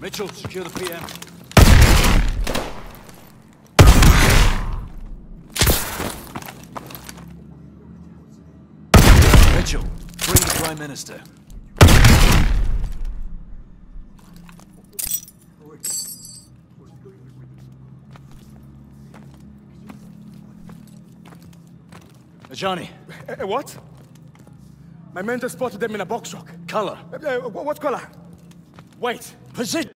Mitchell, secure the PM. Mitchell, bring the Prime Minister. Johnny. What? My mentor spotted them in a box truck. Color. What color? White. Position.